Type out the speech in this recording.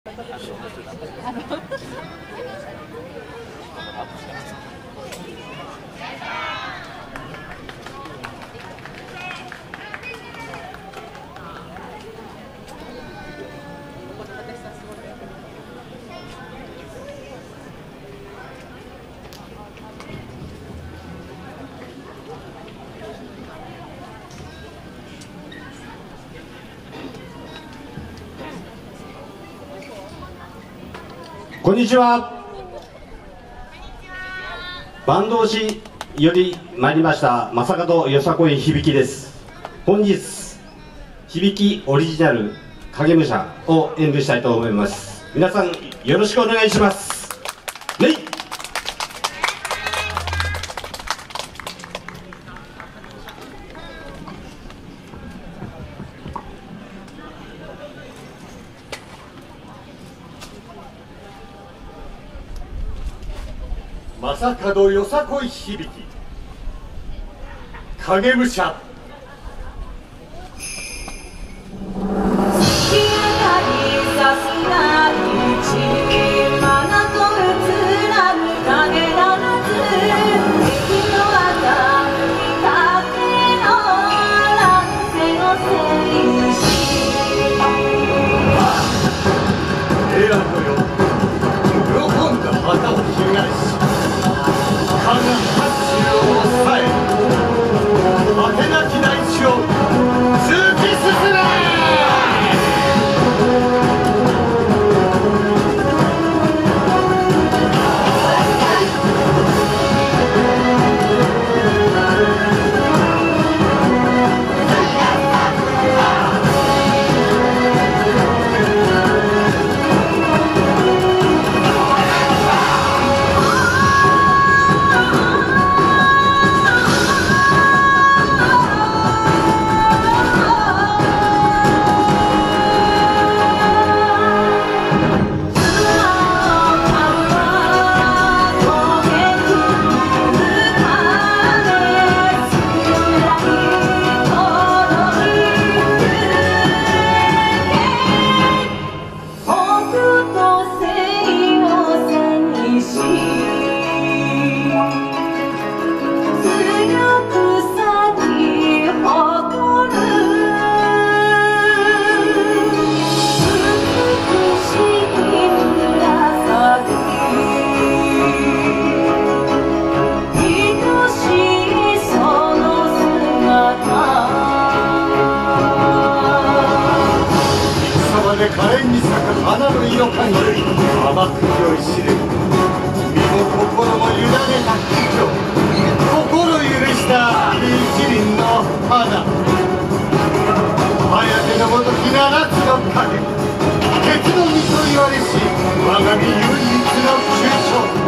こんにちは。坂東市より参りました正門よさこい響です。本日響オリジナル影武者を演舞したいと思います。皆さんよろしくお願いします。ねい。 正門よさこい響影武者。可憐に咲く花の色感より甘く酔いしれる。身も心も委ねた気境、心許した一輪の花。颯のごとき七つの影、鉄の実と言われし我が身唯一の急所。